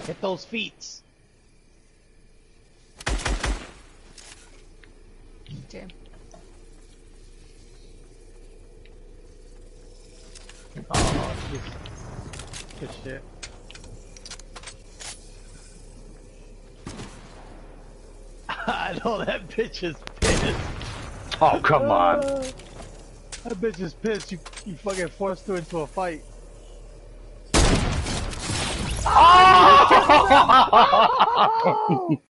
Hit those feet. Damn. Oh, good shit. I know that bitch is pissed. Oh, come on. That bitch is pissed. You fucking forced her into a fight. Oh!